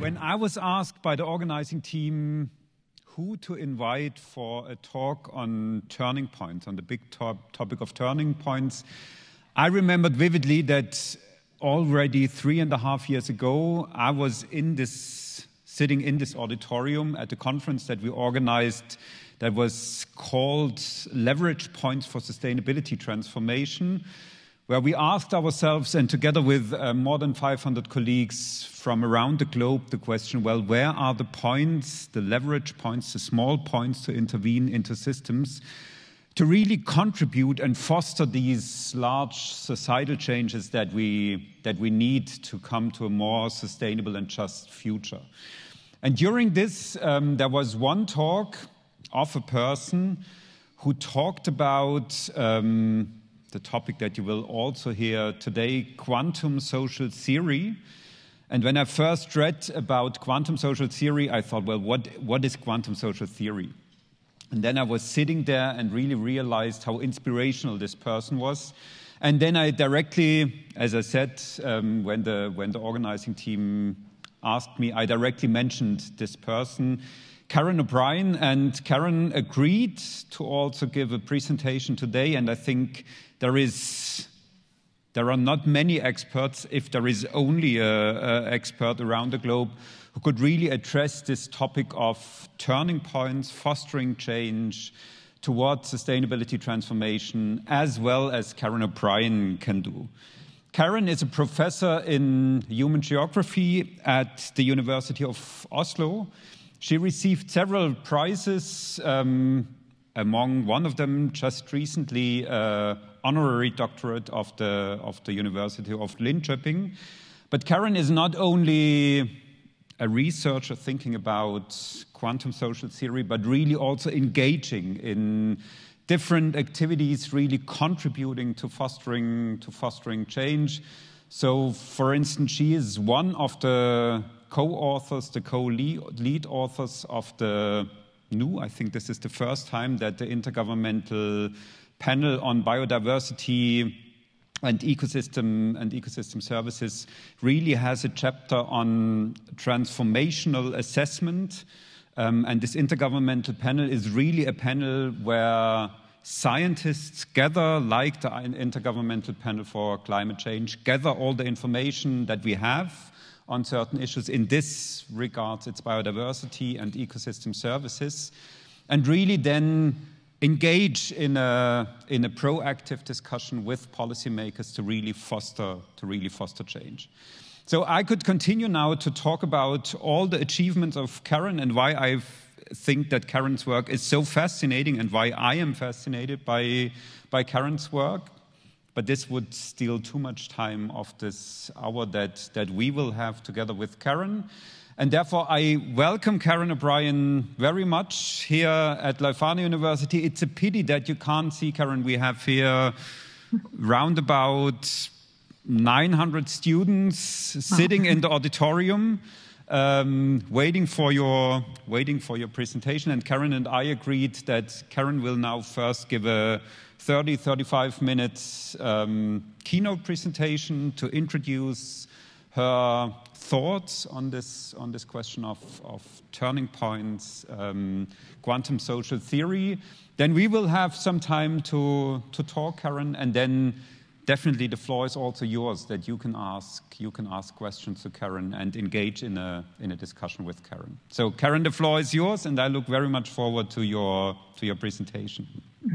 When I was asked by the organizing team who to invite for a talk on turning points, on the big topic of turning points, I remembered vividly that already 3.5 years ago, I was sitting in this auditorium at a conference that we organized that was called Leverage Points for Sustainability Transformation, where we asked ourselves, and together with more than 500 colleagues from around the globe, the question, well, where are the points, the leverage points, the small points to intervene into systems to really contribute and foster these large societal changes that we need to come to a more sustainable and just future. And during this, there was one talk of a person who talked about the topic that you will also hear today, quantum social theory. And when I first read about quantum social theory, I thought, well, what is quantum social theory? And then I was sitting there and really realized how inspirational this person was. And then I directly, as I said, when the organizing team asked me, I directly mentioned this person, Karen O'Brien, and Karen agreed to also give a presentation today. And I think there are not many experts, if there is only an expert around the globe, who could really address this topic of turning points, fostering change towards sustainability transformation, as well as Karen O'Brien can do. Karen is a professor in human geography at the University of Oslo. She received several prizes, among one of them just recently honorary doctorate of the University of Linköping. But Karen is not only a researcher thinking about quantum social theory, but really also engaging in different activities, really contributing to fostering change. So, for instance, she is one of the co-authors, the co-lead authors of the new, I think this is the first time that the Intergovernmental Panel on Biodiversity and ecosystem services really has a chapter on transformational assessment. And this intergovernmental panel is really a panel where scientists gather, like the Intergovernmental Panel for Climate Change, gather all the information that we have on certain issues. In this regard, it's biodiversity and ecosystem services, and really then engage in a proactive discussion with policymakers to really foster change. So I could continue now to talk about all the achievements of Karen and why I think that Karen's work is so fascinating and why I am fascinated by Karen's work. But this would steal too much time of this hour that we will have together with Karen. And therefore, I welcome Karen O'Brien very much here at Leuphana University. It's a pity that you can't see Karen. We have here round about 900 students sitting in the auditorium, waiting for your presentation. And Karen and I agreed that Karen will now first give a 35 minutes keynote presentation to introduce her thoughts on this question of turning points, quantum social theory. Then we will have some time to talk, Karen, and then definitely the floor is also yours, that you can ask questions to Karen and engage in a discussion with Karen. So Karen, the floor is yours, and I look very much forward to your presentation.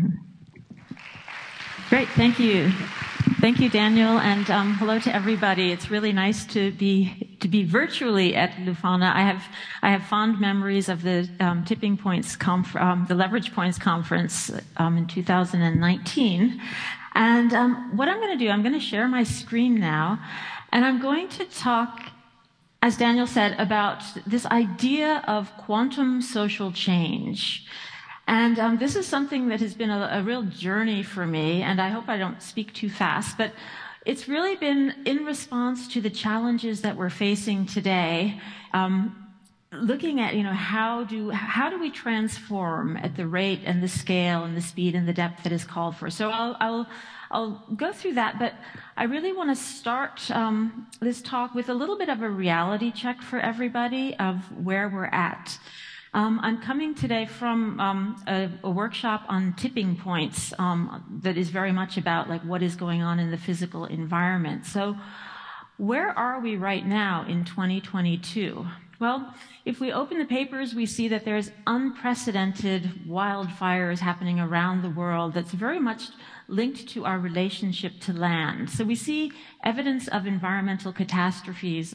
Great, thank you. Thank you, Daniel, and hello to everybody. It's really nice to be virtually at Leuphana. I have fond memories of the Tipping Points the Leverage Points conference in 2019. And what I'm going to do, I'm going to share my screen now, and I'm going to talk, as Daniel said, about this idea of quantum social change. And this is something that has been a real journey for me, and I hope I don't speak too fast, but it's really been in response to the challenges that we're facing today. looking at, how do we transform at the rate and the scale and the speed and the depth that is called for. So I'll go through that, but I really want to start this talk with a little bit of a reality check for everybody of where we're at. I'm coming today from a workshop on tipping points that is very much about like what is going on in the physical environment. So where are we right now in 2022? Well, if we open the papers, we see that there's unprecedented wildfires happening around the world that's very much linked to our relationship to land. So we see evidence of environmental catastrophes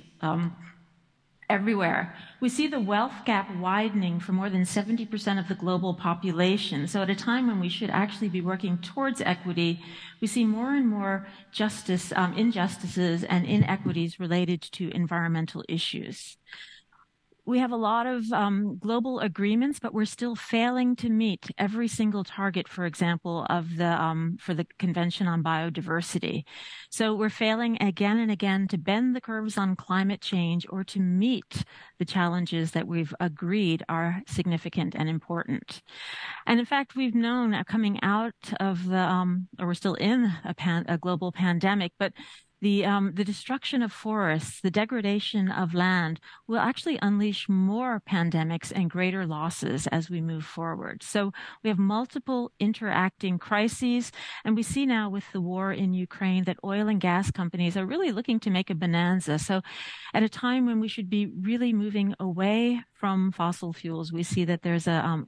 everywhere. We see the wealth gap widening for more than 70% of the global population. So at a time when we should actually be working towards equity, we see more and more injustices and inequities related to environmental issues. We have a lot of global agreements, but we're still failing to meet every single target, for example, of for the Convention on Biodiversity. So we're failing again and again to bend the curves on climate change or to meet the challenges that we've agreed are significant and important. And in fact, we've known coming out of or we're still in a global pandemic, but the destruction of forests, the degradation of land will actually unleash more pandemics and greater losses as we move forward. So we have multiple interacting crises, and we see now with the war in Ukraine that oil and gas companies are really looking to make a bonanza. So at a time when we should be really moving away from fossil fuels, we see that there's a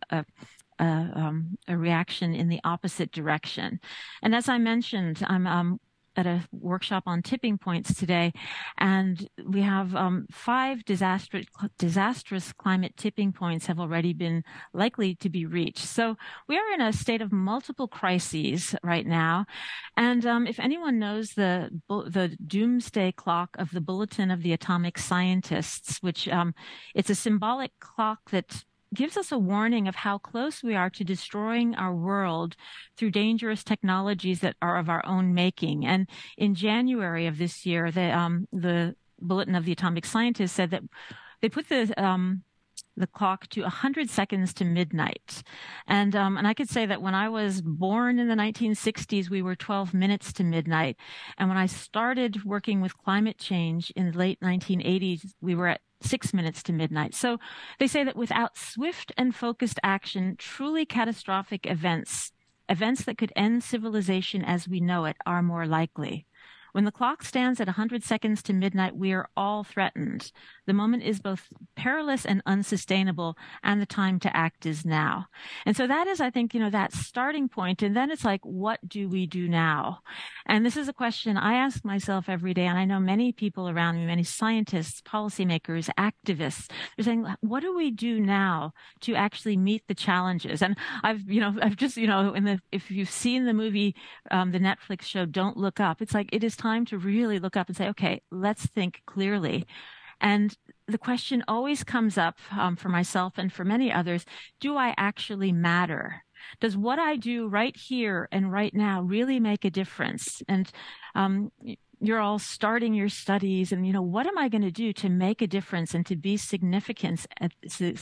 reaction in the opposite direction. And as I mentioned, I'm at a workshop on tipping points today, and we have 5 disastrous climate tipping points have already been likely to be reached. So we are in a state of multiple crises right now, and if anyone knows the doomsday clock of the Bulletin of the Atomic Scientists, which it's a symbolic clock that gives us a warning of how close we are to destroying our world through dangerous technologies that are of our own making. And in January of this year, the Bulletin of the Atomic Scientists said that they put the clock to 100 seconds to midnight. And I could say that when I was born in the 1960s, we were 12 minutes to midnight. And when I started working with climate change in the late 1980s, we were at 6 minutes to midnight. So they say that without swift and focused action, truly catastrophic events that could end civilization as we know it, are more likely. When the clock stands at 100 seconds to midnight, we are all threatened. The moment is both perilous and unsustainable, and the time to act is now. And so that is, I think, that starting point. And then it's like, what do we do now? And this is a question I ask myself every day. And I know many people around me, many scientists, policymakers, activists, they're saying, what do we do now to actually meet the challenges? And I've just, if you've seen the movie, the Netflix show, Don't Look Up, it's like, it is time to really look up and say, okay, let's think clearly. And the question always comes up for myself and for many others, do I actually matter? Does what I do right here and right now really make a difference? And you're all starting your studies, and what am I going to do to make a difference and to be significant at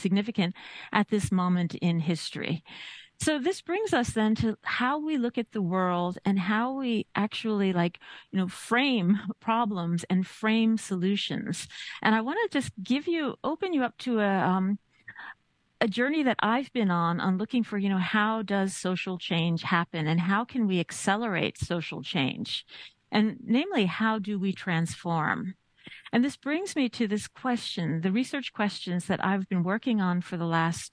this moment in history? So this brings us then to how we look at the world and how we actually frame problems and frame solutions. And I want to just open you up to a journey that I've been on looking for, how does social change happen and how can we accelerate social change? And namely, how do we transform? And this brings me to this question, the research questions that I've been working on for the last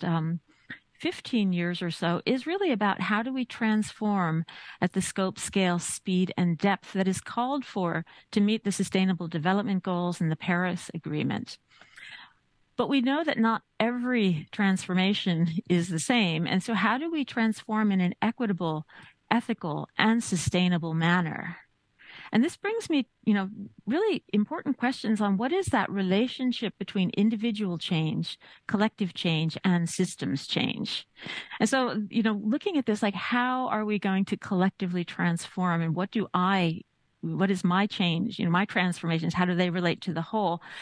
15 years or so is really about how do we transform at the scope, scale, speed, and depth that is called for to meet the Sustainable Development Goals and the Paris Agreement. But we know that not every transformation is the same. And so how do we transform in an equitable, ethical, and sustainable manner? And this brings me, really important questions on what is that relationship between individual change, collective change, and systems change. And so, looking at this, like, how are we going to collectively transform, and what is my change, my transformations, how do they relate to the whole?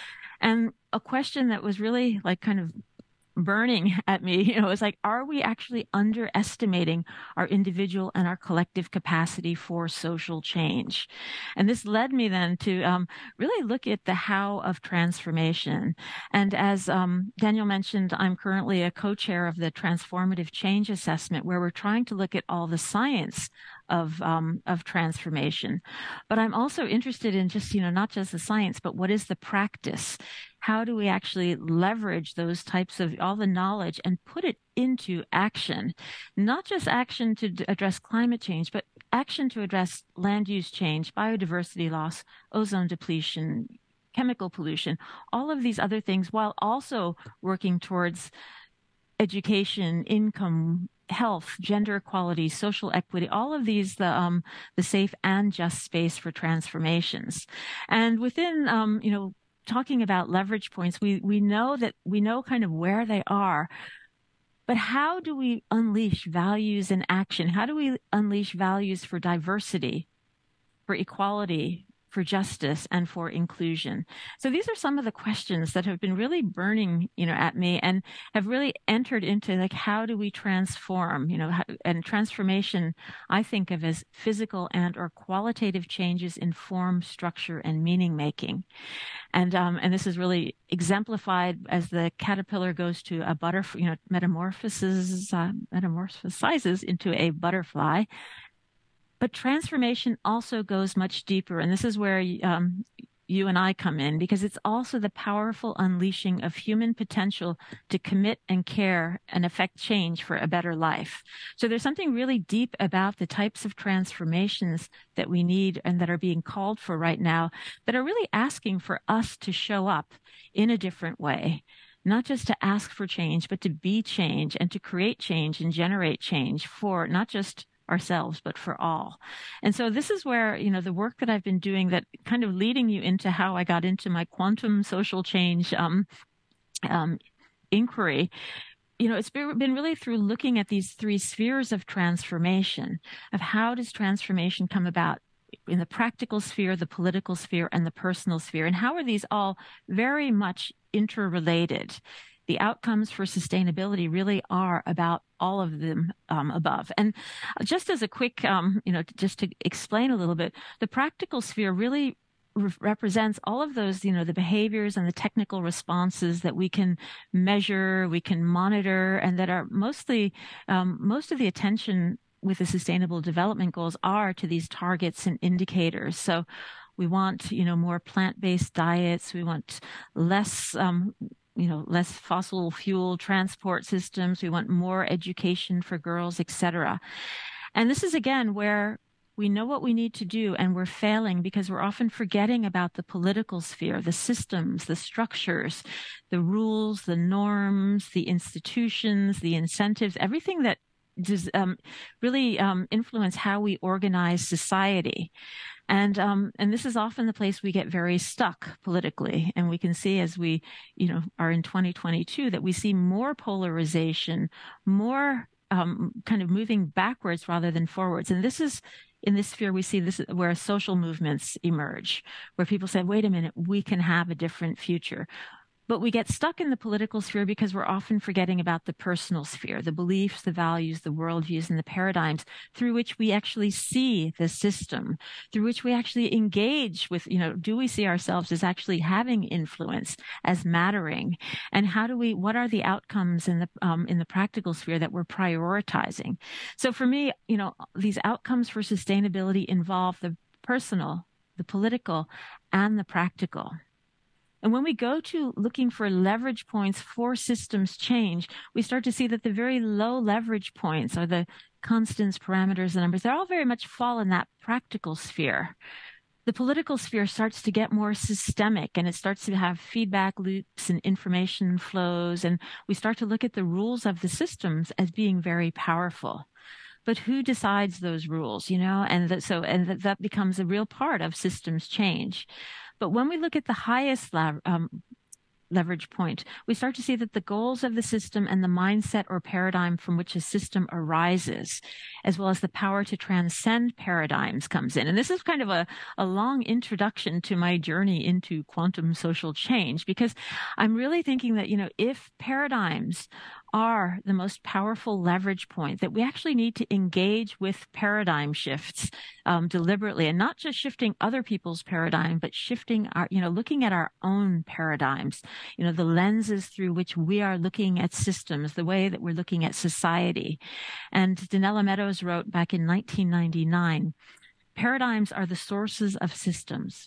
And a question that was really like kind of burning at me, it's like, are we actually underestimating our individual and our collective capacity for social change? And this led me then to really look at the how of transformation. And as Daniel mentioned, I'm currently a co-chair of the Transformative Change Assessment, where we're trying to look at all the science of transformation. But I'm also interested in just, not just the science, but what is the practice? How do we actually leverage those types of all the knowledge and put it into action? Not just action to address climate change, but action to address land use change, biodiversity loss, ozone depletion, chemical pollution, all of these other things, while also working towards education, income, health, gender equality, social equity, all of these, the safe and just space for transformations. And within, talking about leverage points, we know kind of where they are, but how do we unleash values in action? How do we unleash values for diversity, for equality, for justice, and for inclusion? So these are some of the questions that have been really burning, at me, and have really entered into like, how do we transform, and transformation, I think of as physical and or qualitative changes in form, structure, and meaning making. And this is really exemplified as the caterpillar goes to a butterfly, metamorphosizes into a butterfly. But transformation also goes much deeper. And this is where you and I come in, because it's also the powerful unleashing of human potential to commit and care and affect change for a better life. So there's something really deep about the types of transformations that we need and that are being called for right now, that are really asking for us to show up in a different way. Not just to ask for change, but to be change and to create change and generate change for not just ourselves, but for all. And so this is where, the work that I've been doing, that kind of leading you into how I got into my quantum social change inquiry, it's been really through looking at these three spheres of transformation, of how does transformation come about in the practical sphere, the political sphere, and the personal sphere, and how are these all very much interrelated? The outcomes for sustainability really are about all of them above. And just as a quick, just to explain a little bit, the practical sphere really represents all of those, the behaviors and the technical responses that we can measure, we can monitor, and that are mostly, most of the attention with the Sustainable Development Goals are to these targets and indicators. So we want, more plant-based diets. We want less fossil fuel transport systems. We want more education for girls, etc. And this is, again, where we know what we need to do, and we're failing because we're often forgetting about the political sphere, the systems, the structures, the rules, the norms, the institutions, the incentives, everything that does really influence how we organize society. And this is often the place we get very stuck politically. And we can see, as we, are in 2022, that we see more polarization, more kind of moving backwards rather than forwards. And this is, in this sphere, we see this is where social movements emerge, where people say, wait a minute, we can have a different future. But we get stuck in the political sphere because we're often forgetting about the personal sphere, the beliefs, the values, the worldviews, and the paradigms through which we actually see the system, through which we actually engage with, do we see ourselves as actually having influence, as mattering? And what are the outcomes in the practical sphere that we're prioritizing? So for me, these outcomes for sustainability involve the personal, the political, and the practical. And when we go to looking for leverage points for systems change, we start to see that the very low leverage points are the constants, parameters, and numbers. They all very much fall in that practical sphere. The political sphere starts to get more systemic, and it starts to have feedback loops and information flows. And we start to look at the rules of the systems as being very powerful. But who decides those rules, And that becomes a real part of systems change. But when we look at the highest leverage point, we start to see that the goals of the system and the mindset or paradigm from which a system arises, as well as the power to transcend paradigms, comes in. And this is kind of a long introduction to my journey into quantum social change, because I'm really thinking that, if paradigms are the most powerful leverage point, that we actually need to engage with paradigm shifts deliberately, and not just shifting other people's paradigm, but shifting our, looking at our own paradigms, the lenses through which we are looking at systems, the way that we're looking at society. And Donella Meadows wrote back in 1999, paradigms are the sources of systems.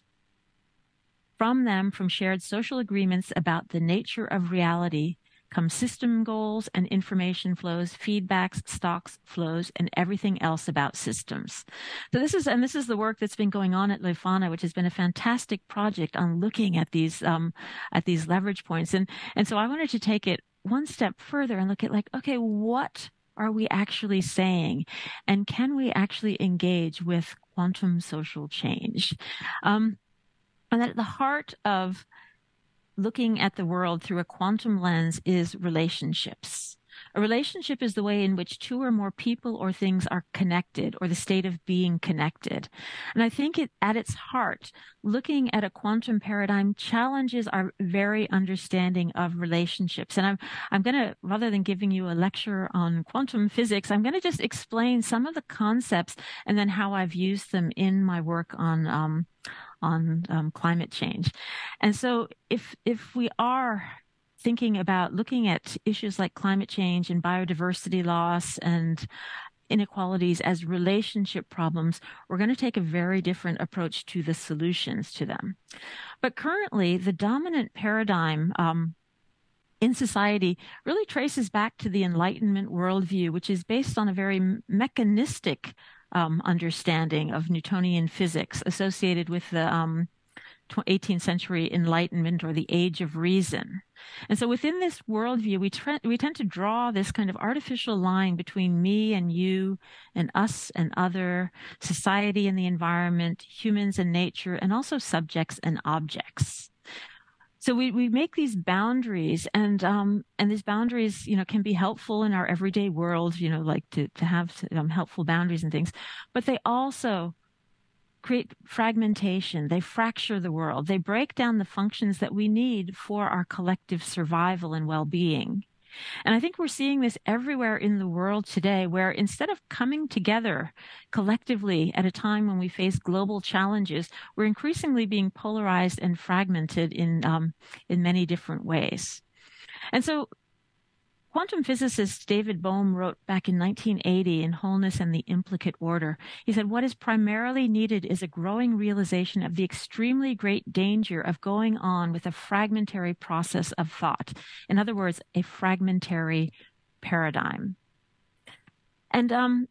From them, from shared social agreements about the nature of reality, come system goals and information flows, feedbacks, stocks, flows, and everything else about systems. So this is the work that's been going on at Leuphana, which has been a fantastic project on looking at these leverage points. And so I wanted to take it one step further and look at, okay, what are we actually saying? And can we actually engage with quantum social change? And at the heart of looking at the world through a quantum lens is relationships. A relationship is the way in which two or more people or things are connected, or the state of being connected. And I think at its heart, looking at a quantum paradigm challenges our very understanding of relationships. And I'm going to, rather than giving you a lecture on quantum physics, I'm going to just explain some of the concepts and then how I've used them in my work on climate change. And so if we are thinking about looking at issues like climate change and biodiversity loss and inequalities as relationship problems, we're going to take a very different approach to the solutions to them. But currently, the dominant paradigm in society really traces back to the Enlightenment worldview, which is based on a very mechanistic understanding of Newtonian physics associated with the 18th century Enlightenment, or the Age of Reason. And so within this worldview, we tend to draw this kind of artificial line between me and you and us and other, society and the environment, humans and nature, and also subjects and objects. So we make these boundaries, and these boundaries, can be helpful in our everyday world, like to have helpful boundaries and things, but they also create fragmentation. They fracture the world. They break down the functions that we need for our collective survival and well-being. And I think we're seeing this everywhere in the world today, where instead of coming together collectively at a time when we face global challenges, we're increasingly being polarized and fragmented in many different ways. And so quantum physicist David Bohm wrote back in 1980 in Wholeness and the Implicate Order. He said, what is primarily needed is a growing realization of the extremely great danger of going on with a fragmentary process of thought. In other words, a fragmentary paradigm. And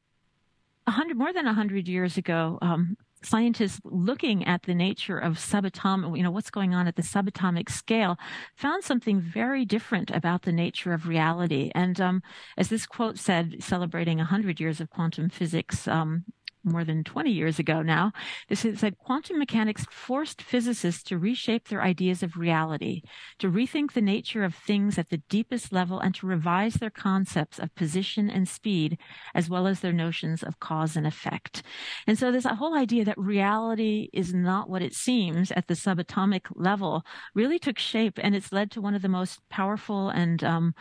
more than 100 years ago, scientists looking at the nature of subatomic, what's going on at the subatomic scale, found something very different about the nature of reality. And as this quote said, celebrating 100 years of quantum physics, more than 20 years ago now, this is that quantum mechanics forced physicists to reshape their ideas of reality, to rethink the nature of things at the deepest level, and to revise their concepts of position and speed, as well as their notions of cause and effect. And so this whole idea that reality is not what it seems at the subatomic level really took shape, and it's led to one of the most powerful and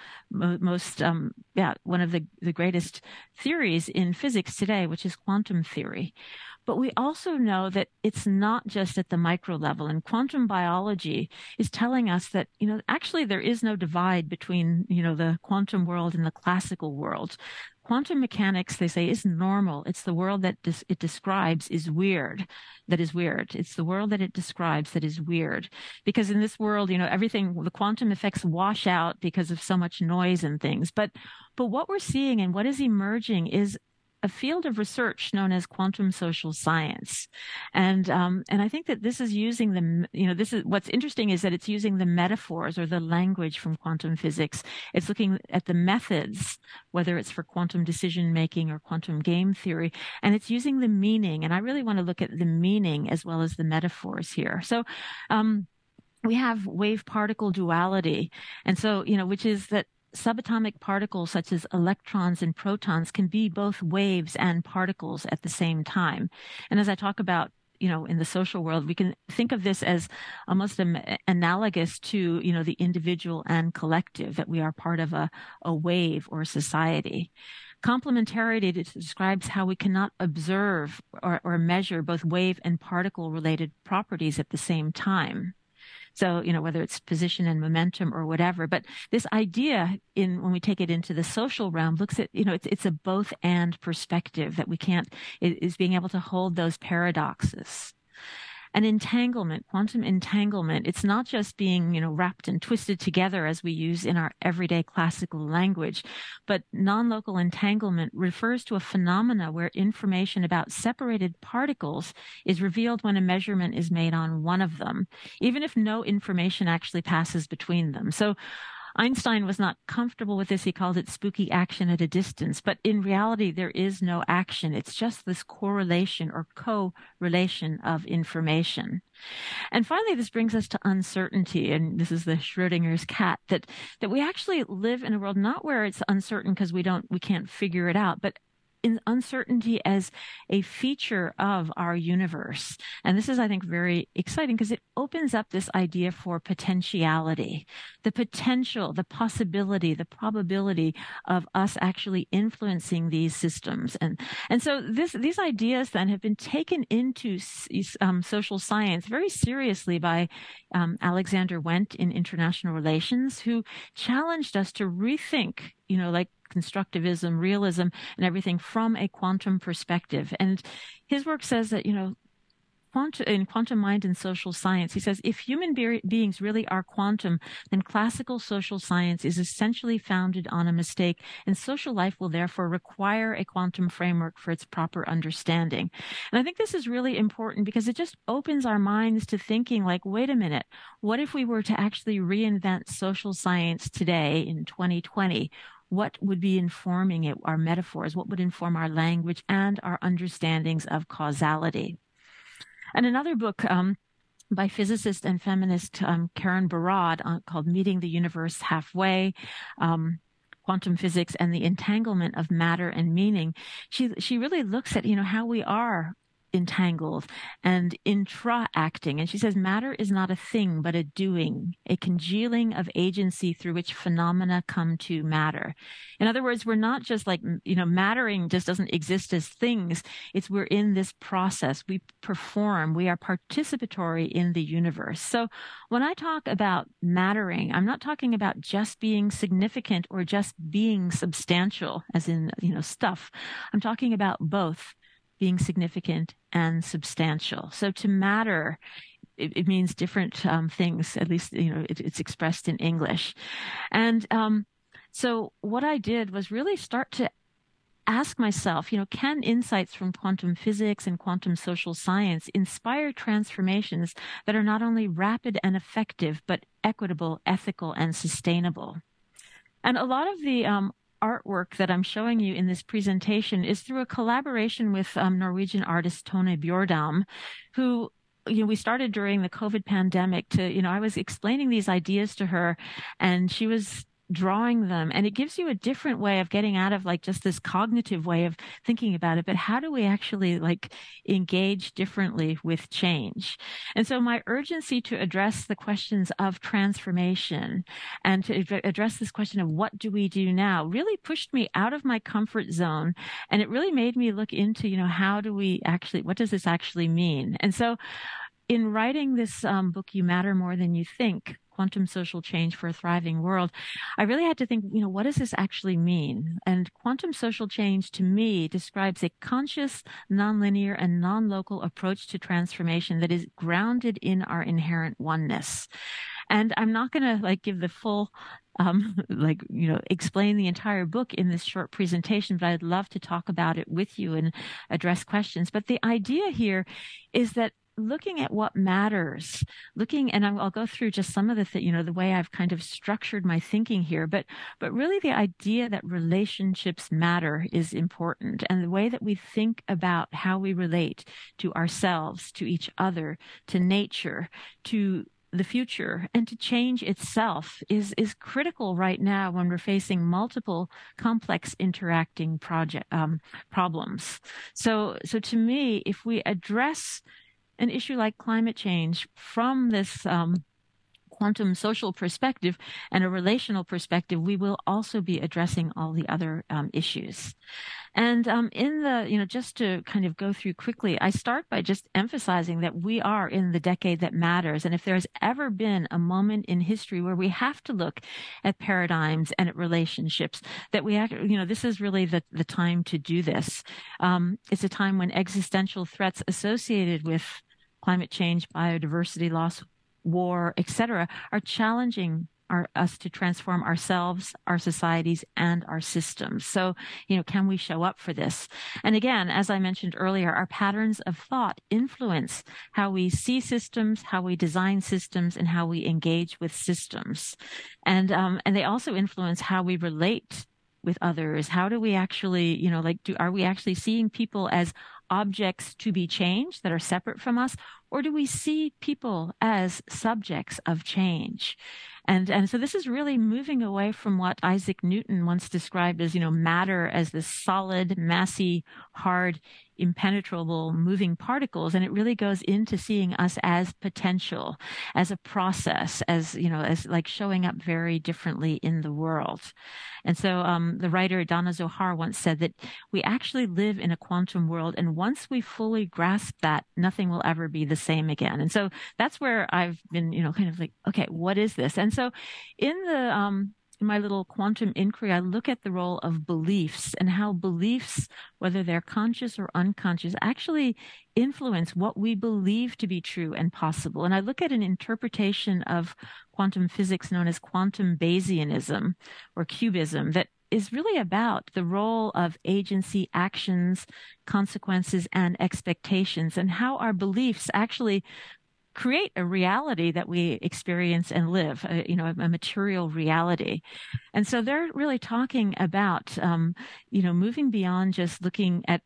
one of the greatest theories in physics today, which is quantum theory. But we also know that it's not just at the micro level, and quantum biology is telling us that, actually there is no divide between, the quantum world and the classical world. Quantum mechanics, they say, is normal. It's the world that it describes is weird. That is weird. It's the world that it describes that is weird. Because in this world, everything, the quantum effects wash out because of so much noise and things. But what we're seeing and what is emerging is a field of research known as quantum social science. And I think that this is using what's interesting is that it's using the metaphors or the language from quantum physics. It's looking at the methods, whether it's for quantum decision making or quantum game theory, and it's using the meaning. And I really want to look at the meaning as well as the metaphors here. So, we have wave-particle duality. And so, which is that subatomic particles such as electrons and protons can be both waves and particles at the same time. And as I talk about, in the social world, we can think of this as almost analogous to, the individual and collective, that we are part of a wave or society. Complementarity describes how we cannot observe or measure both wave and particle related properties at the same time. So, whether it's position and momentum or whatever, but this idea when we take it into the social realm looks at, it's a both and perspective that we can't, is being able to hold those paradoxes. And entanglement, quantum entanglement, it's not just being, wrapped and twisted together as we use in our everyday classical language, but non-local entanglement refers to a phenomena where information about separated particles is revealed when a measurement is made on one of them, even if no information actually passes between them. So Einstein was not comfortable with this. He called it spooky action at a distance. But in reality, there is no action. It's just this correlation or co-relation of information. And finally, this brings us to uncertainty. And this is the Schrodinger's cat, that we actually live in a world not where it's uncertain because we can't figure it out, but in uncertainty as a feature of our universe. And this is, I think, very exciting because it opens up this idea for potentiality, the potential, the possibility, the probability of us actually influencing these systems. And so these ideas then have been taken into social science very seriously by Alexander Wendt in International Relations, who challenged us to rethink, like constructivism, realism, and everything from a quantum perspective. And his work says that, in Quantum Mind and Social Science, he says, if human beings really are quantum, then classical social science is essentially founded on a mistake, and social life will therefore require a quantum framework for its proper understanding. And I think this is really important because it just opens our minds to thinking like, wait a minute, what if we were to actually reinvent social science today in 2020? What would be informing it, our metaphors? What would inform our language and our understandings of causality? And another book by physicist and feminist Karen Barad called Meeting the Universe Halfway, Quantum Physics and the Entanglement of Matter and Meaning. She really looks at, how we are entangled and intra-acting. And she says, matter is not a thing, but a doing, a congealing of agency through which phenomena come to matter. In other words, we're not just like, mattering just doesn't exist as things. It's we're in this process. We perform. We are participatory in the universe. So when I talk about mattering, I'm not talking about just being significant or just being substantial, as in, stuff. I'm talking about both being significant and substantial. So to matter, it means different things, at least, it's expressed in English. And so what I did was really start to ask myself, can insights from quantum physics and quantum social science inspire transformations that are not only rapid and effective, but equitable, ethical, and sustainable? And a lot of the artwork that I'm showing you in this presentation is through a collaboration with Norwegian artist Tone Bjordam, who, we started during the COVID pandemic to, I was explaining these ideas to her and she was drawing them, and it gives you a different way of getting out of like just this cognitive way of thinking about it. But how do we actually like engage differently with change? And so my urgency to address the questions of transformation and to address this question of what do we do now really pushed me out of my comfort zone. And it really made me look into, how do we actually, what does this actually mean? And so in writing this book, You Matter More Than You Think, Quantum Social Change for a Thriving World, I really had to think, what does this actually mean? And quantum social change to me describes a conscious, nonlinear, and non-local approach to transformation that is grounded in our inherent oneness. And I'm not going to give the full, explain the entire book in this short presentation, but I'd love to talk about it with you and address questions. But the idea here is that looking at what matters, and I'll go through just some of the way I've kind of structured my thinking here, but really the idea that relationships matter is important, and the way that we think about how we relate to ourselves, to each other, to nature, to the future and to change itself is critical right now when we're facing multiple complex interacting problems. So to me, if we address an issue like climate change from this quantum social perspective and a relational perspective, we will also be addressing all the other issues. And just to kind of go through quickly, I start by just emphasizing that we are in the decade that matters. And if there's ever been a moment in history where we have to look at paradigms and at relationships, that this is really the time to do this. It's a time when existential threats associated with climate change, biodiversity loss, war, etc., are challenging us to transform ourselves, our societies, and our systems. So, can we show up for this? And again, as I mentioned earlier, our patterns of thought influence how we see systems, how we design systems, and how we engage with systems. And they also influence how we relate with others. How do we actually, are we actually seeing people as objects to be changed that are separate from us? Or do we see people as subjects of change? And so this is really moving away from what Isaac Newton once described as, matter as this solid, massy, hard, impenetrable moving particles. And it really goes into seeing us as potential, as a process, as like showing up very differently in the world. And so the writer Donna Zohar once said that we actually live in a quantum world. And once we fully grasp that, nothing will ever be the same again. And so that's where I've been, kind of like, okay, what is this? And so in my little quantum inquiry, I look at the role of beliefs and how beliefs, whether they're conscious or unconscious, actually influence what we believe to be true and possible. And I look at an interpretation of quantum physics known as quantum Bayesianism or cubism that is really about the role of agency, actions, consequences, and expectations, and how our beliefs actually create a reality that we experience and live, a material reality. And so they're really talking about, moving beyond just looking at,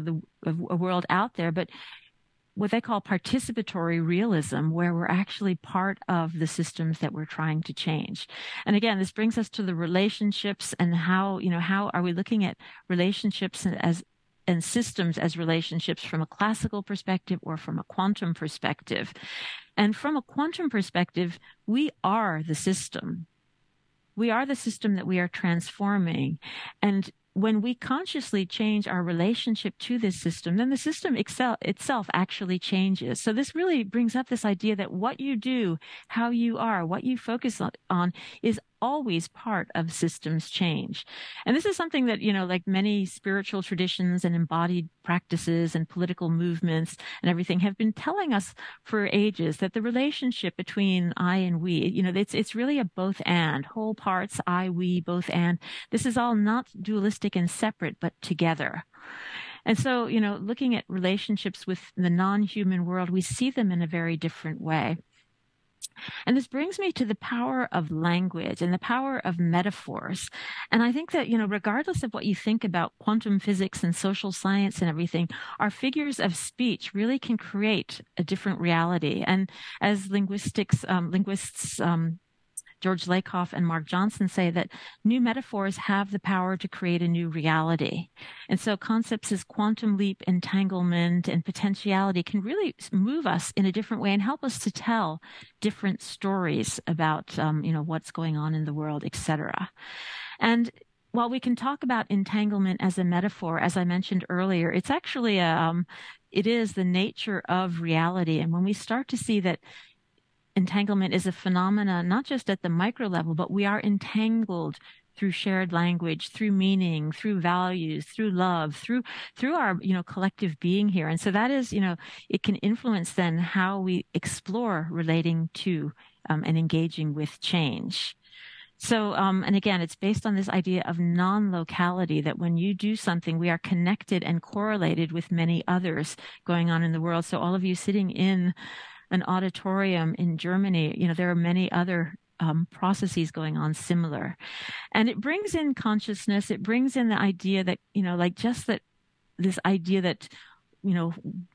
a world out there, but what they call participatory realism, where we're actually part of the systems that we're trying to change. And again, this brings us to the relationships and how are we looking at relationships and systems as relationships from a classical perspective or from a quantum perspective. And from a quantum perspective, we are the system. We are the system that we are transforming. And when we consciously change our relationship to this system, then the system itself actually changes. So this really brings up this idea that what you do, how you are, what you focus on is always part of systems change. And this is something that, like many spiritual traditions and embodied practices and political movements and everything have been telling us for ages, that the relationship between I and we, it's really a both and, whole parts, I, we, both and. This is all not dualistic and separate, but together. And so, looking at relationships with the non-human world, we see them in a very different way. And this brings me to the power of language and the power of metaphors. And I think that, regardless of what you think about quantum physics and social science and everything, our figures of speech really can create a different reality. And as linguists George Lakoff and Mark Johnson say that new metaphors have the power to create a new reality. And so concepts as quantum leap, entanglement, and potentiality can really move us in a different way and help us to tell different stories about, what's going on in the world, etc. And while we can talk about entanglement as a metaphor, as I mentioned earlier, it's actually it is the nature of reality. And when we start to see that entanglement is a phenomenon, not just at the micro level, but we are entangled through shared language, through meaning, through values, through love, through our, collective being here. And so that is, it can influence then how we explore relating to and engaging with change. So, and again, it's based on this idea of non-locality, that when you do something, we are connected and correlated with many others going on in the world. So all of you sitting in an auditorium in Germany, there are many other processes going on similar. And it brings in consciousness. It brings in the idea that, this idea that,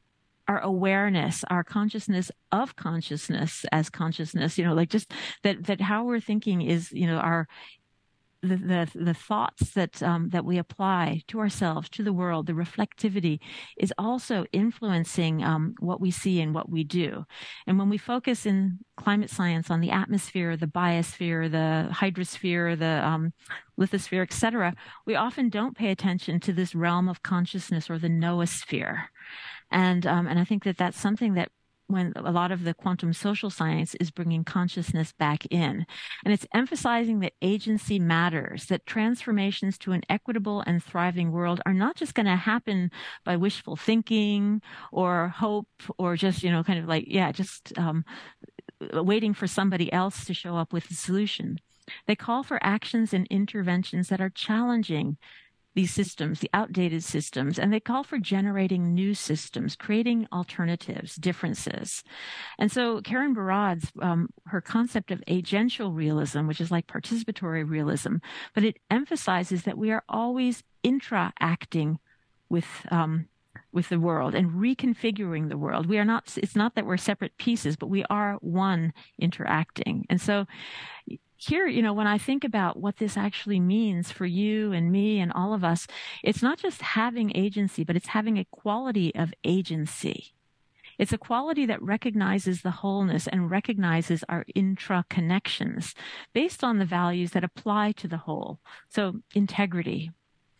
our awareness, our consciousness of consciousness as consciousness, like just that how we're thinking is, our the thoughts that we apply to ourselves, to the world, the reflectivity is also influencing what we see and what we do. And when we focus in climate science on the atmosphere, the biosphere, the hydrosphere, the lithosphere, etc., we often don't pay attention to this realm of consciousness or the noosphere. And I think that that's something that when a lot of the quantum social science is bringing consciousness back in. And it's emphasizing that agency matters, that transformations to an equitable and thriving world are not just going to happen by wishful thinking or hope or just, kind of like, just waiting for somebody else to show up with the solution. They call for actions and interventions that are challenging these systems, the outdated systems, and they call for generating new systems, creating alternatives, differences. And so Karen Barad's, her concept of agential realism, which is like participatory realism, but it emphasizes that we are always intra-acting with the world and reconfiguring the world. We are not, it's not that we're separate pieces, but we are one interacting. And so here, when I think about what this actually means for you and me and all of us, it's not just having agency, but it's having a quality of agency. It's a quality that recognizes the wholeness and recognizes our intra-connections based on the values that apply to the whole. So integrity,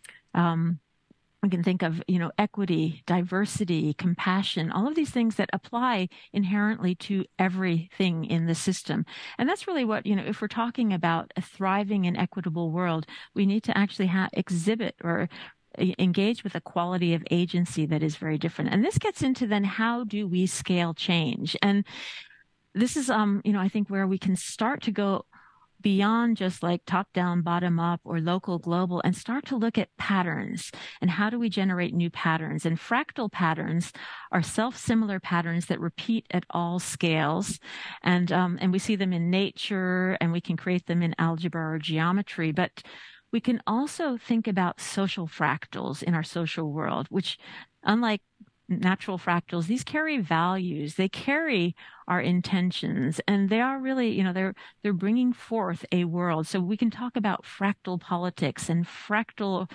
we can think of, equity, diversity, compassion, all of these things that apply inherently to everything in the system. And that's really what, if we're talking about a thriving and equitable world, we need to actually exhibit or engage with a quality of agency that is very different. And this gets into then how do we scale change? And this is, I think where we can start to go beyond just like top down, bottom up, or local, global, and start to look at patterns and how do we generate new patterns. And fractal patterns are self-similar patterns that repeat at all scales. And we see them in nature and we can create them in algebra or geometry, but we can also think about social fractals in our social world, which unlike natural fractals, these carry values, they carry our intentions, and they are really, they're bringing forth a world. So we can talk about fractal politics and fractal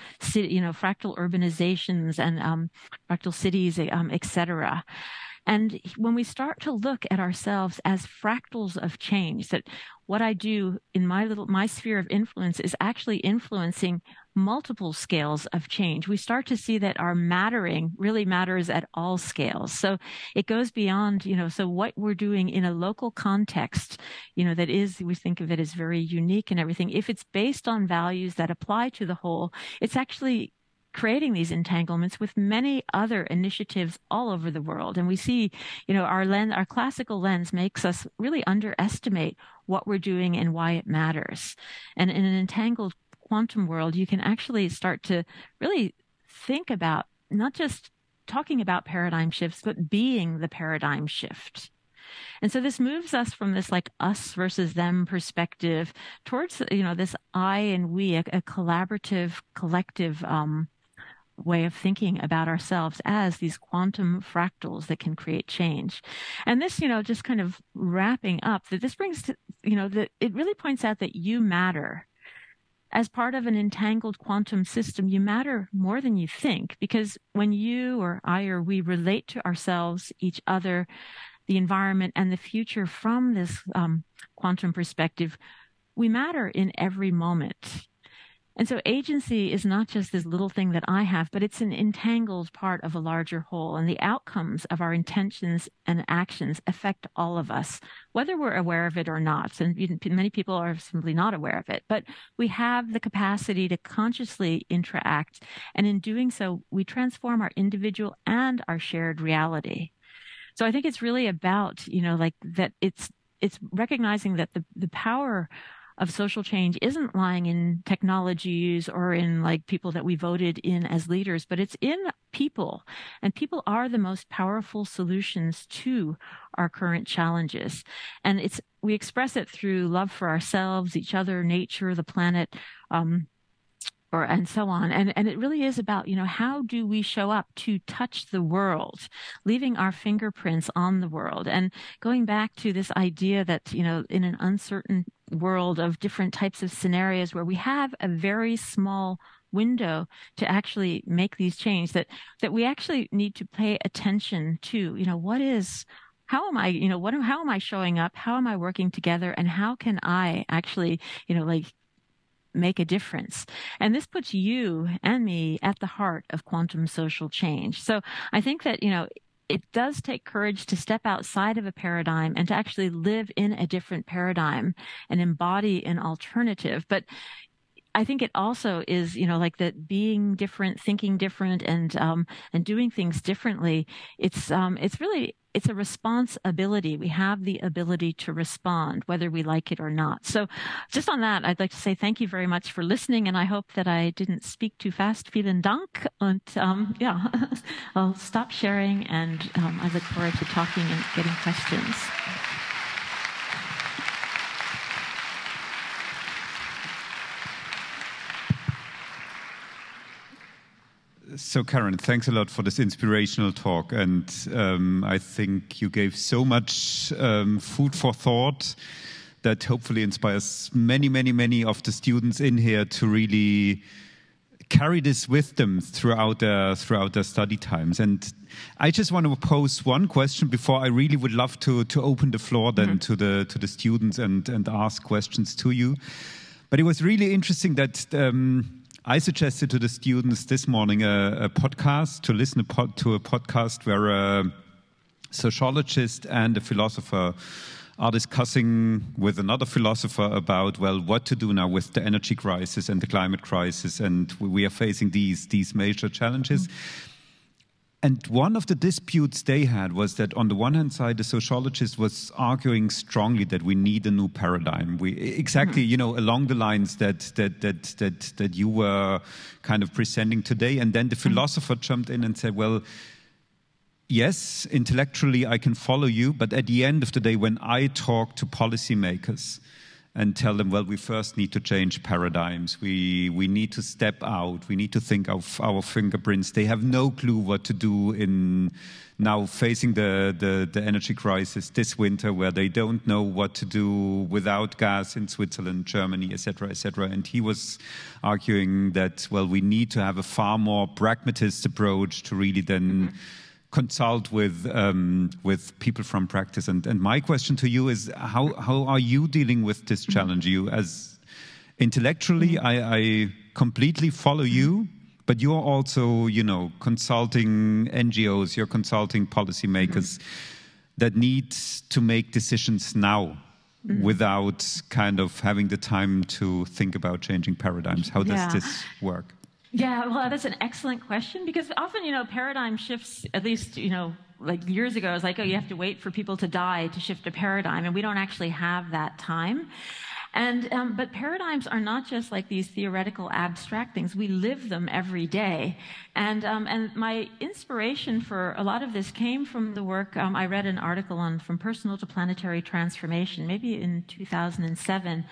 urbanizations and fractal cities, etc. And when we start to look at ourselves as fractals of change, that what I do in my sphere of influence is actually influencing multiple scales of change, we start to see that our mattering really matters at all scales. So it goes beyond, so what we're doing in a local context, that is, we think of it as very unique and everything. If it's based on values that apply to the whole, it's actually creating these entanglements with many other initiatives all over the world. And we see, our classical lens makes us really underestimate what we're doing and why it matters. And in an entangled quantum world, you can actually start to really think about not just talking about paradigm shifts, but being the paradigm shift. And so this moves us from this like us versus them perspective towards, this I and we, a collaborative, collective, way of thinking about ourselves as these quantum fractals that can create change. And this, just kind of wrapping up, that this brings to, that it really points out that you matter. As part of an entangled quantum system, you matter more than you think, because when you or I or we relate to ourselves, each other, the environment, and the future from this quantum perspective, we matter in every moment. And so agency is not just this little thing that I have, but it's an entangled part of a larger whole. And the outcomes of our intentions and actions affect all of us, whether we're aware of it or not. And many people are simply not aware of it. But we have the capacity to consciously interact. And in doing so, we transform our individual and our shared reality. So I think it's really about, that it's recognizing that the power of social change isn't lying in technologies or in like people that we voted in as leaders, but it's in people. And people are the most powerful solutions to our current challenges. And we express it through love for ourselves, each other, nature, the planet, and so on. And it really is about, how do we show up to touch the world, leaving our fingerprints on the world, and going back to this idea that, in an uncertain world of different types of scenarios where we have a very small window to actually make these changes, that we actually need to pay attention to, how am I, how am I showing up? How am I working together? And how can I actually, make a difference? And this puts you and me at the heart of quantum social change. So I think that, it does take courage to step outside of a paradigm and to actually live in a different paradigm and embody an alternative. But I think it also is, that being different, thinking different, and doing things differently. It's a responsibility. We have the ability to respond, whether we like it or not. So just on that, I'd like to say thank you very much for listening, and I hope that I didn't speak too fast. Vielen Dank. And I'll stop sharing, and I look forward to talking and getting questions. So, Karen, thanks a lot for this inspirational talk. And I think you gave so much food for thought that hopefully inspires many, many, many of the students in here to really carry this with them throughout their study times. And I just want to pose one question before I really would love to open the floor then to the students and ask questions to you. But it was really interesting that I suggested to the students this morning a podcast, to listen to a podcast where a sociologist and a philosopher are discussing with another philosopher about, well, what to do now with the energy crisis and the climate crisis, and we are facing these major challenges. And one of the disputes they had was that on the one hand side, the sociologist was arguing strongly that we need a new paradigm. Along the lines that you were kind of presenting today. And then the philosopher jumped in and said, well, yes, intellectually I can follow you, but at the end of the day, when I talk to policymakers and tell them, well, we first need to change paradigms. We need to step out. We need to think of our fingerprints. They have no clue what to do in now facing the energy crisis this winter, where they don't know what to do without gas in Switzerland, Germany, etc., etc. And he was arguing that, well, we need to have a far more pragmatist approach to really then consult with people from practice. And my question to you is, how are you dealing with this challenge? You, as intellectually, I completely follow you, but you're also, consulting NGOs, you're consulting policymakers that need to make decisions now without kind of having the time to think about changing paradigms. How does this work? Yeah, well, that's an excellent question, because often, paradigm shifts, at least, like years ago, it was like, oh, you have to wait for people to die to shift a paradigm, and we don't actually have that time. And but paradigms are not just like these theoretical abstract things. We live them every day. And my inspiration for a lot of this came from the work I read an article on From Personal to Planetary Transformation, maybe in 2007,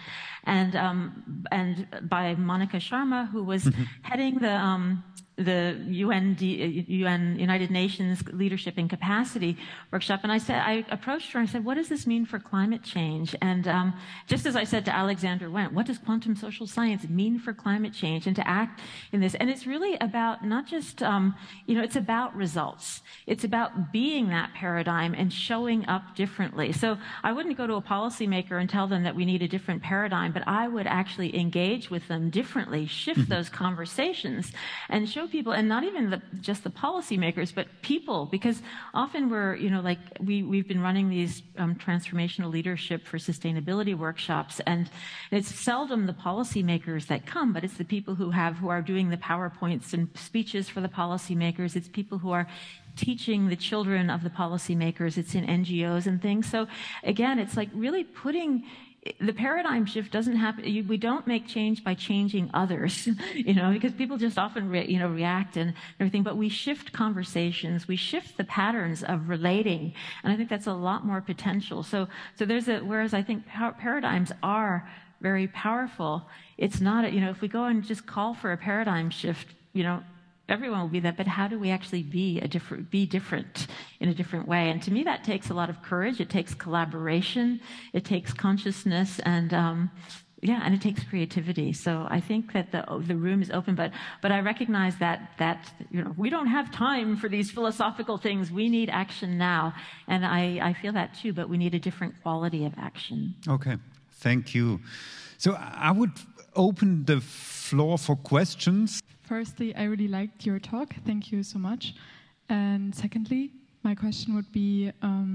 and by Monica Sharma, who was heading the UN United Nations Leadership and Capacity workshop. And I approached her and I said, what does this mean for climate change? And just as I said to Alexander Wendt, what does quantum social science mean for climate change, and to act in this? And it's really about not just, it's about results. It's about being that paradigm and showing up differently. So I wouldn't go to a policymaker and tell them that we need a different paradigm, but I would actually engage with them differently, shift those conversations, and show people, and not even just the policymakers, but people, because often we're, we've been running these transformational leadership for sustainability workshops, and it's seldom the policymakers that come, but it's the people who are doing the PowerPoints and speeches for the policymakers. It's people who are teaching the children of the policymakers. It's in NGOs and things. So again, it's like really putting the paradigm shift doesn't happen. We don't make change by changing others, because people just often, react and everything. But we shift conversations, we shift the patterns of relating, and I think that's a lot more potential. So whereas I think paradigms are very powerful. It's not, if we go and just call for a paradigm shift, everyone will be that, but how do we actually be different in a different way? And to me, that takes a lot of courage. It takes collaboration. It takes consciousness, and and it takes creativity. So I think that the room is open, but I recognize that we don't have time for these philosophical things. We need action now, and I feel that too. But we need a different quality of action. Okay, thank you. So I would open the floor for questions. Firstly, I really liked your talk. Thank you so much. And secondly, my question would be,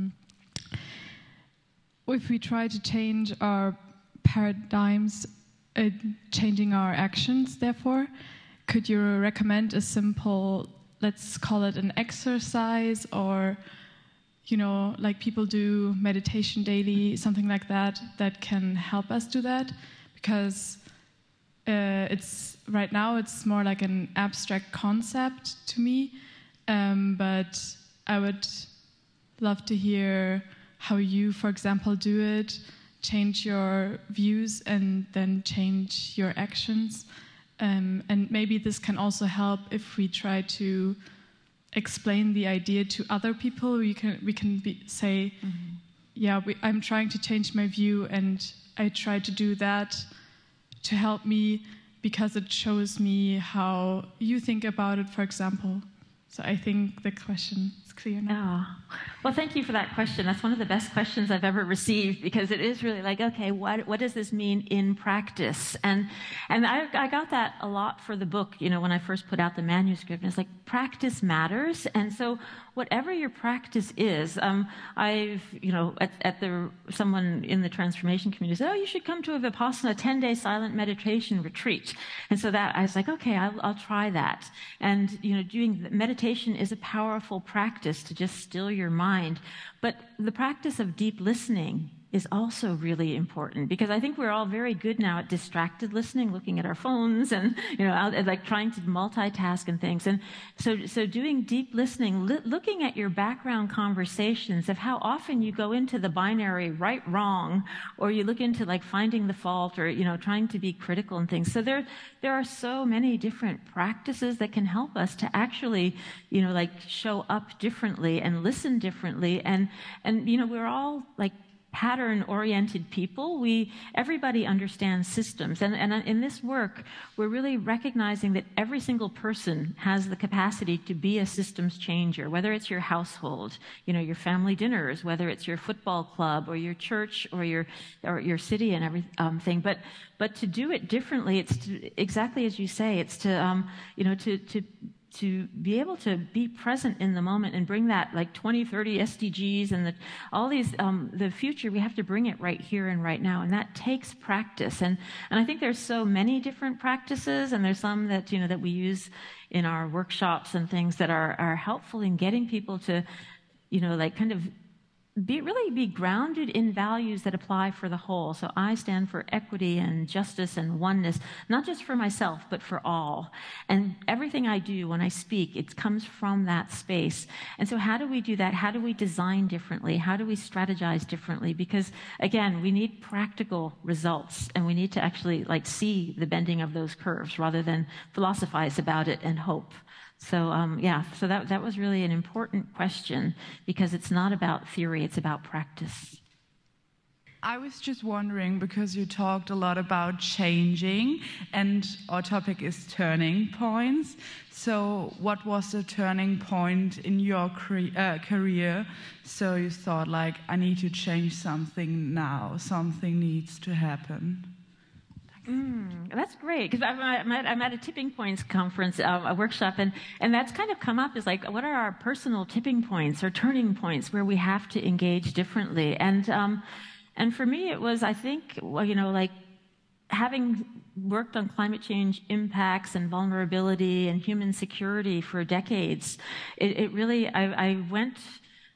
if we try to change our paradigms, changing our actions, therefore, could you recommend a simple, let's call it an exercise, or, like people do meditation daily, something like that, that can help us do that? Because right now it's more like an abstract concept to me, but I would love to hear how you, for example, do it, change your views and then change your actions. And maybe this can also help if we try to explain the idea to other people. We can say, I'm trying to change my view, and I try to do that to help me because it shows me how you think about it, for example. So I think the question is clear now. Oh. Well, thank you for that question. That's one of the best questions I've ever received, because it is really like, okay, what does this mean in practice? And I got that a lot for the book, when I first put out the manuscript. And it's like, practice matters. And so whatever your practice is, I've, someone in the transformation community said, you should come to a Vipassana 10-day silent meditation retreat. And so that I was like, okay, I'll try that. And, doing meditation is a powerful practice to just still your mind. But the practice of deep listening is also really important, because I think we're all very good now at distracted listening, looking at our phones and, like trying to multitask and things. And so doing deep listening, looking at your background conversations of how often you go into the binary right, wrong, or you look into like finding the fault, or, trying to be critical and things. So there are so many different practices that can help us to actually, like show up differently and listen differently. And we're all like pattern-oriented people. Everybody understands systems. And in this work, we're really recognizing that every single person has the capacity to be a systems changer, whether it's your household, your family dinners, whether it's your football club or your church or your city and everything. But to do it differently, it's exactly as you say, it's to be able to be present in the moment and bring that like 2030 SDGs and all these, the future, we have to bring it right here and right now. And that takes practice. And I think there's so many different practices, and there's some that, that we use in our workshops and things that are helpful in getting people to, like kind of be grounded in values that apply for the whole. So I stand for equity and justice and oneness, not just for myself, but for all. And everything I do when I speak, it comes from that space. And so how do we do that? How do we design differently? How do we strategize differently? Because again, we need practical results, and we need to actually like see the bending of those curves rather than philosophize about it and hope. So, so that was really an important question, because it's not about theory, it's about practice. I was just wondering, because you talked a lot about changing, and our topic is turning points. So what was the turning point in your career? So you thought, like, I need to change something now, something needs to happen. That's great, because I'm at a tipping points conference, a workshop, and that's kind of come up as like, what are our personal tipping points or turning points where we have to engage differently? And for me, it was, I think, like having worked on climate change impacts and vulnerability and human security for decades, it really, I went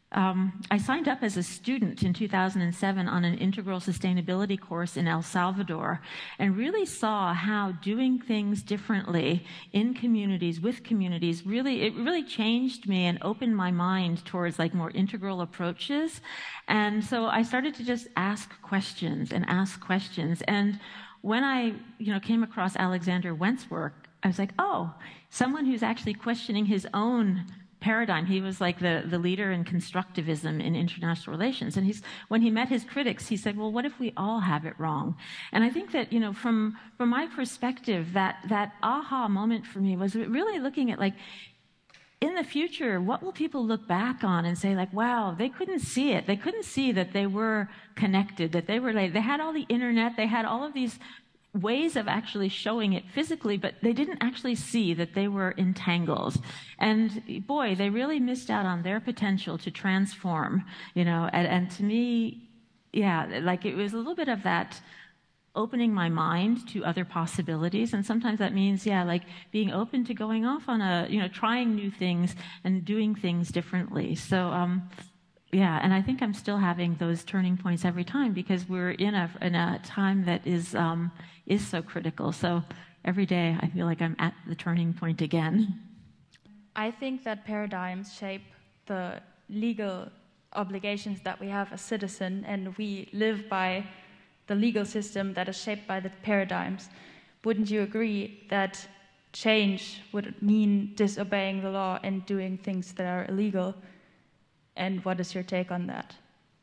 I signed up as a student in 2007 on an integral sustainability course in El Salvador and really saw how doing things differently in communities, with communities, it really changed me and opened my mind towards like more integral approaches. And so I started to just ask questions. And when I, came across Alexander Wentz work, I was like, oh, someone who's actually questioning his own paradigm. He was like the leader in constructivism in international relations. And when he met his critics, he said, well, what if we all have it wrong? And I think that, from my perspective, that aha moment for me was really looking at like, in the future, what will people look back on and say like, wow, they couldn't see it. They couldn't see that they were connected, that they had all the internet, they had all of these ways of actually showing it physically, but they didn't actually see that they were entangled. And boy, they really missed out on their potential to transform, and to me, yeah, like it was a little bit of that opening my mind to other possibilities. And sometimes that means, like being open to going off on trying new things and doing things differently. So, and I think I'm still having those turning points every time because we're in a time that is so critical. So every day I feel like I'm at the turning point again. I think that paradigms shape the legal obligations that we have as citizens, and we live by the legal system that is shaped by the paradigms. Wouldn't you agree that change would mean disobeying the law and doing things that are illegal? And what is your take on that?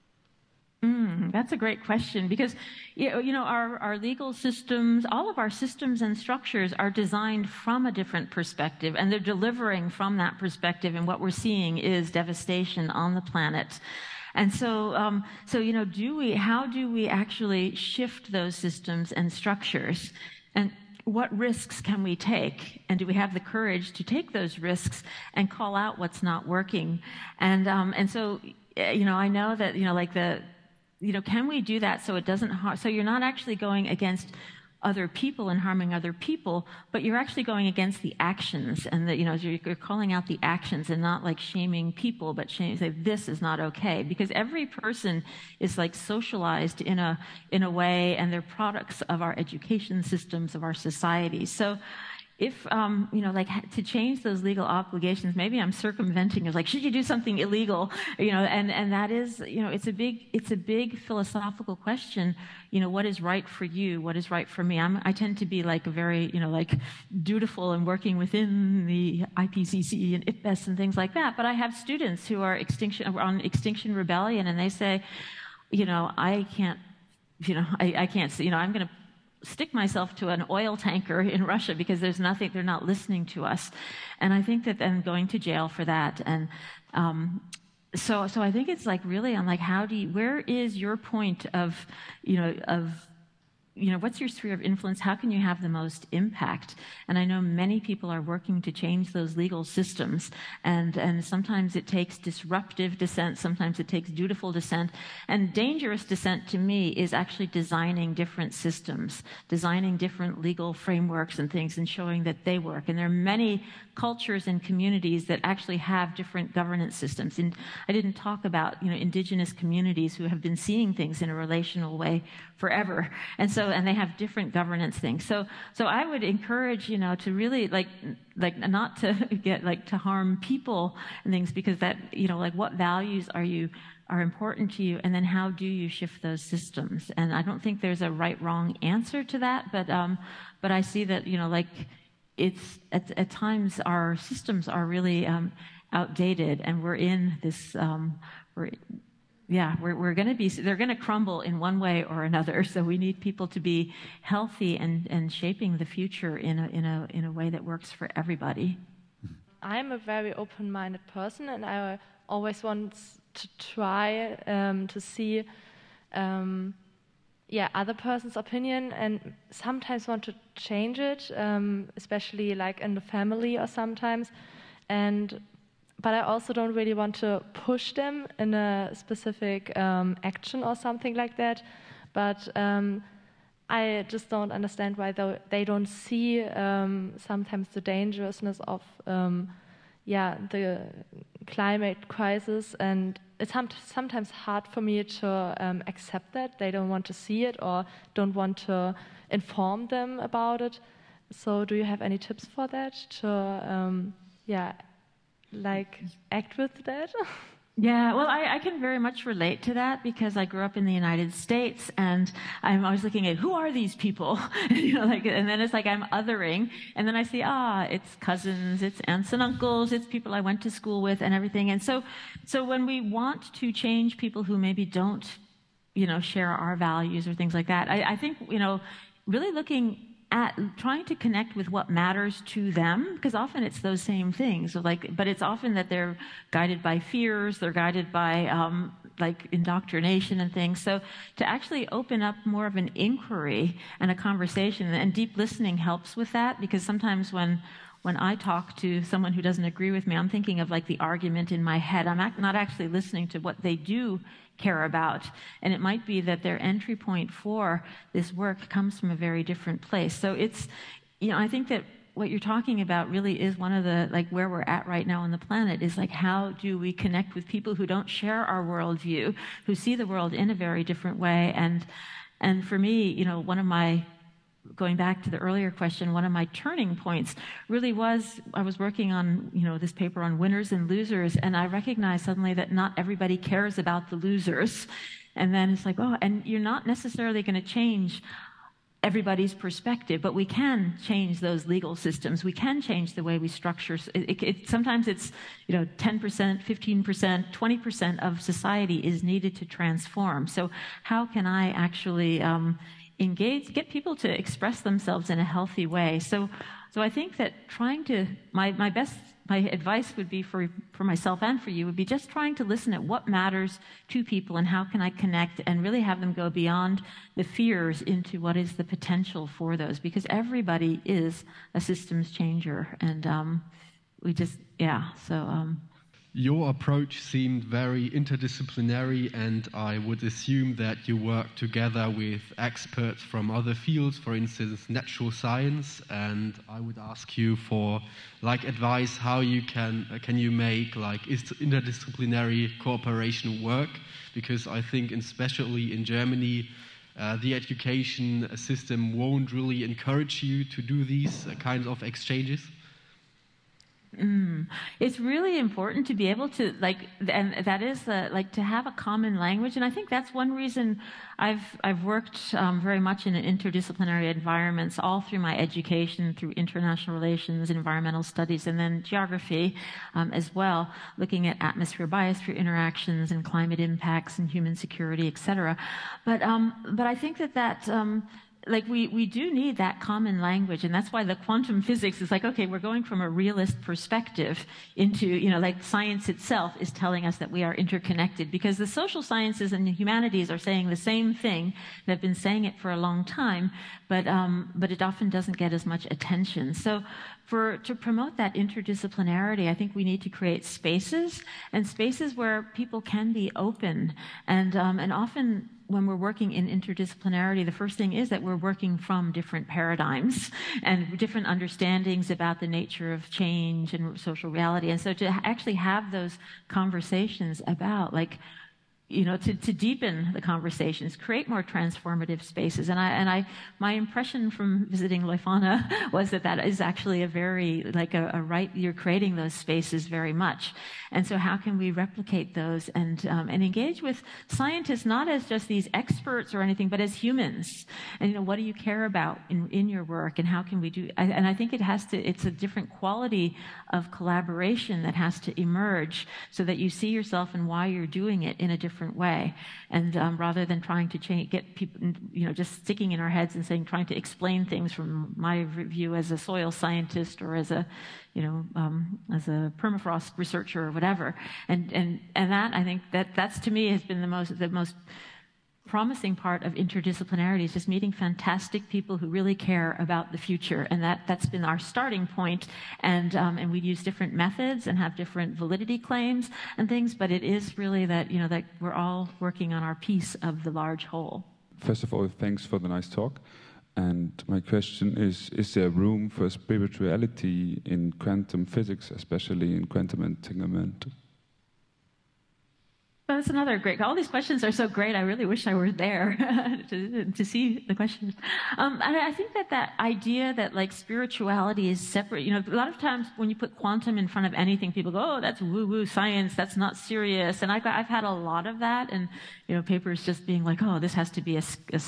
That's a great question because, our legal systems, all of our systems and structures are designed from a different perspective, and they're delivering from that perspective, and what we're seeing is devastation on the planet. And so, how do we actually shift those systems and structures? And what risks can we take? And do we have the courage to take those risks and call out what's not working? And so, I know that, can we do that so it doesn't harm? So you're not actually going against other people and harming other people, but you're actually going against the actions, and that you're calling out the actions and not like shaming people, but say this is not okay, because every person is like socialized in a way, and they're products of our education systems, of our society. So if, to change those legal obligations, maybe I'm circumventing it, like, should you do something illegal? And that is, it's a big philosophical question. What is right for you? What is right for me? I tend to be like a very, dutiful and working within the IPCC and IPBES and things like that. But I have students who are on Extinction Rebellion, and they say, I can't see, I'm going to stick myself to an oil tanker in Russia because there's nothing, they're not listening to us. And I think that I'm going to jail for that. And so I think it's like really on like, where is your point of what's your sphere of influence? How can you have the most impact? And I know many people are working to change those legal systems, and sometimes it takes disruptive dissent, sometimes it takes dutiful dissent, and dangerous dissent to me is actually designing different systems, designing different legal frameworks and things, and showing that they work. And there are many cultures and communities that actually have different governance systems. And I didn't talk about, indigenous communities who have been seeing things in a relational way forever. And they have different governance things. So I would encourage, to really like not to get to harm people and things, because that, what values are important to you, and then how do you shift those systems? And I don't think there's a right, wrong answer to that, but I see that, it's at times our systems are really outdated, and we're in this, we're going to be, they're going to crumble in one way or another. So we need people to be healthy and shaping the future in a way that works for everybody. I'm a very open-minded person, and I always want to try to see other person's opinion, and sometimes want to change it, especially like in the family or sometimes. But I also don't really want to push them in a specific action or something like that. But I just don't understand why they don't see sometimes the dangerousness of the climate crisis, and it's sometimes hard for me to accept that. They don't want to see it or don't want to inform them about it. So do you have any tips for that to, act with that? Yeah, well, I can very much relate to that because I grew up in the United States, and I'm always looking at who are these people, and then it's like I'm othering, and then I see, it's cousins, it's aunts and uncles, it's people I went to school with, and everything. And so when we want to change people who maybe don't, share our values or things like that, I think really looking at trying to connect with what matters to them, because often it's those same things. But it's often that they're guided by fears, they're guided by indoctrination and things. So to actually open up more of an inquiry and a conversation, and deep listening helps with that, because sometimes when I talk to someone who doesn't agree with me, I'm thinking of the argument in my head. I'm not actually listening to what they do care about. And it might be that their entry point for this work comes from a very different place. So it's, I think that what you're talking about really is one of the, where we're at right now on the planet is how do we connect with people who don't share our worldview, who see the world in a very different way. And for me, one of my, going back to the earlier question, one of my turning points really was, I was working on, this paper on winners and losers, and I recognized suddenly that not everybody cares about the losers. And then it's and you're not necessarily going to change everybody's perspective, but we can change those legal systems. We can change the way we structure. Sometimes it's, 10%, 15%, 20% of society is needed to transform. So how can I actually engage, get people to express themselves in a healthy way? So I think that trying to, my advice would be for myself and for you would be just trying to listen at what matters to people and how can I connect and really have them go beyond the fears into what is the potential for those, because everybody is a systems changer, and Your approach seemed very interdisciplinary, and I would assume that you work together with experts from other fields, for instance, natural science. And I would ask you for advice how you can you make interdisciplinary cooperation work, because I think especially in Germany the education system won't really encourage you to do these kinds of exchanges. It's really important to be able to and that is to have a common language, and I think that's one reason I've worked very much in interdisciplinary environments all through my education, through international relations, environmental studies, and then geography as well, looking at atmosphere biosphere interactions and climate impacts and human security, etc. But I think that we do need that common language, and that's why the quantum physics is okay, we're going from a realist perspective into, science itself is telling us that we are interconnected, because the social sciences and the humanities are saying the same thing. They've been saying it for a long time, but it often doesn't get as much attention. So to promote that interdisciplinarity, I think we need to create spaces where people can be open, and often when we're working in interdisciplinarity, the first thing is that we're working from different paradigms and different understandings about the nature of change and social reality. And so to actually have those conversations about to deepen the conversations, create more transformative spaces. And my impression from visiting Leuphana was that is actually a very, a right, you're creating those spaces very much. And so how can we replicate those and engage with scientists, not as just these experts or anything, but as humans? And, what do you care about in your work, and how can we do, and I think it's a different quality of collaboration that has to emerge so that you see yourself and why you're doing it in a different way. And rather than trying to get people, just sticking in our heads and trying to explain things from my view as a soil scientist or as a permafrost researcher or whatever. And that, I think that's to me has been the most promising part of interdisciplinarity, is just meeting fantastic people who really care about the future, and that's been our starting point. And we use different methods and have different validity claims and things, but it is really that that we're all working on our piece of the large whole. First of all, thanks for the nice talk. And my question is there room for spirituality in quantum physics, especially in quantum entanglement? Well, that's another great. All these questions are so great. I really wish I were there to see the questions. I think that idea that like spirituality is separate. You know, a lot of times when you put quantum in front of anything, people go, "Oh, that's woo-woo science. That's not serious." And I've had a lot of that, and you know, papers just being like, "Oh, this has to be a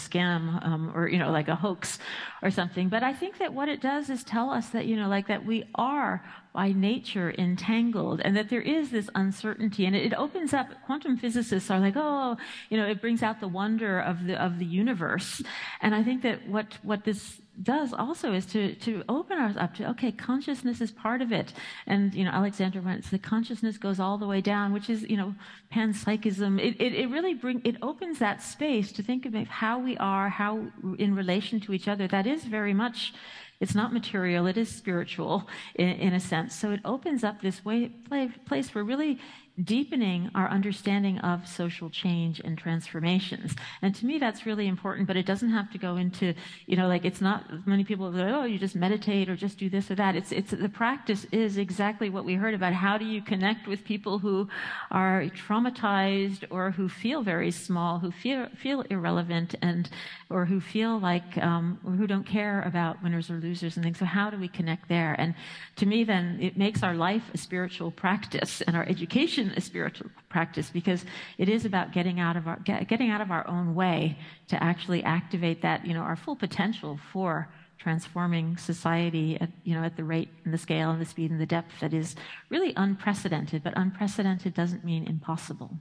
scam," or you know, like a hoax or something. But I think that what it does is tell us that, you know, like that we are by nature entangled, and that there is this uncertainty, and it opens up. Quantum physicists are like, oh, you know, it brings out the wonder of the universe, and I think that what this does also is to open us up to, okay, consciousness is part of it, and you know, Alexander went, the consciousness goes all the way down, which is, you know, panpsychism. It really opens that space to think about how we are, how in relation to each other. That is very much. It's not material, it is spiritual in a sense. So it opens up this place for really deepening our understanding of social change and transformations. And to me, that's really important, but it doesn't have to go into, you know, like it's not, many people go, oh, you just meditate or just do this or that. It's the practice is exactly what we heard about. How do you connect with people who are traumatized or who feel very small, who feel irrelevant, and or who feel like, or who don't care about winners or losers and things. So how do we connect there? And to me, then, it makes our life a spiritual practice and our education a spiritual practice, because it is about getting out of our own way to actually activate that, you know, our full potential for transforming society at, you know, at the rate and the scale and the speed and the depth that is really unprecedented. But unprecedented doesn't mean impossible.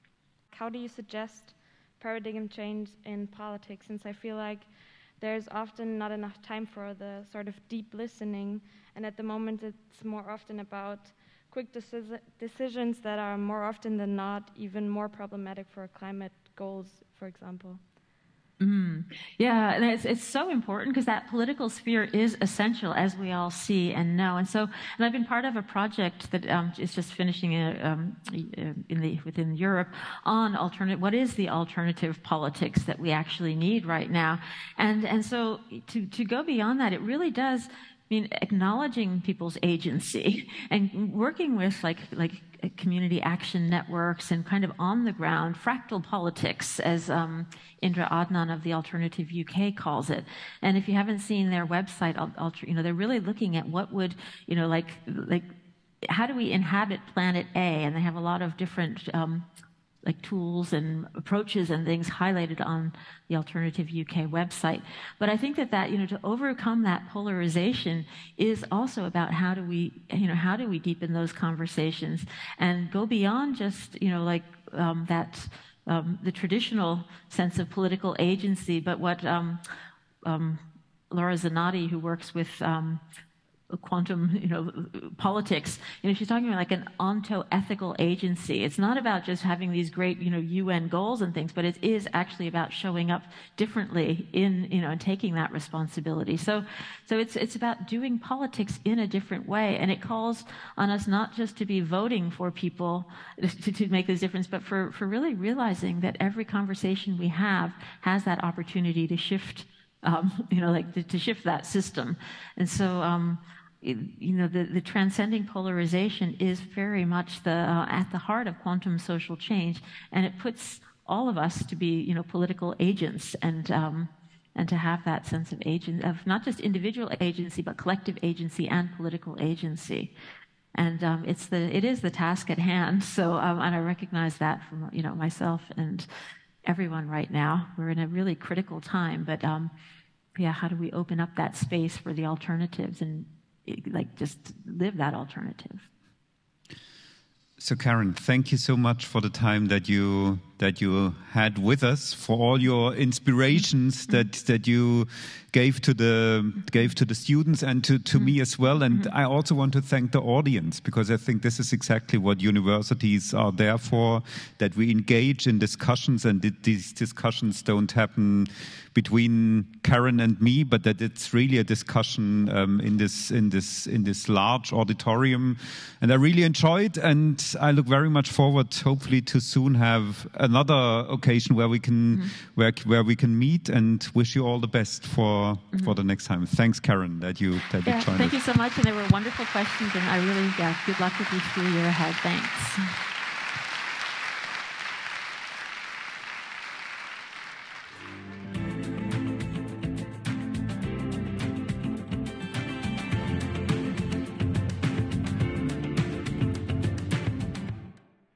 How do you suggest paradigm change in politics, since I feel like there's often not enough time for the sort of deep listening, and at the moment it's more often about quick decisions that are more often than not even more problematic for climate goals, for example. Yeah, and it's so important because that political sphere is essential, as we all see and know. And I've been part of a project that is just finishing within Europe on what is the alternative politics that we actually need right now. And so to go beyond that, it really does mean acknowledging people's agency and working with like community action networks and kind of on the ground fractal politics, as Indra Adnan of the Alternative UK calls it. And if you haven't seen their website, you know, they're really looking at what would, you know, like how do we inhabit planet A? And they have a lot of different like tools and approaches and things highlighted on the Alternative UK website. But I think that, you know, to overcome that polarization is also about how do we deepen those conversations and go beyond just, you know, like the traditional sense of political agency, but what Laura Zanotti, who works with quantum, you know, politics, you know, she's talking about like an onto-ethical agency. It's not about just having these great, you know, UN goals and things, but it is actually about showing up differently in, you know, and taking that responsibility. So it's about doing politics in a different way, and it calls on us not just to be voting for people to make this difference, but for really realizing that every conversation we have has that opportunity to shift, you know, like to shift that system. And so, you know, the transcending polarization is very much at the heart of quantum social change, and it puts all of us to be, you know, political agents, and to have that sense of not just individual agency, but collective agency and political agency. And it is the task at hand. So, and I recognize that from, you know, myself and everyone right now. We're in a really critical time, but yeah, how do we open up that space for the alternatives and like just live that alternative? So Karen, thank you so much for the time that you had with us, for all your inspirations that you gave to the students and to me as well. And I also want to thank the audience, because I think this is exactly what universities are there for, that we engage in discussions, and these discussions don't happen between Karen and me, but that it's really a discussion in this large auditorium. And I really enjoyed, and I look very much forward, hopefully, to soon have another occasion where we can where we can meet, and wish you all the best for the next time. Thanks, Karen, that you joined us. Thank you so much, and they were wonderful questions, and I really good luck with you through your year ahead. Thanks.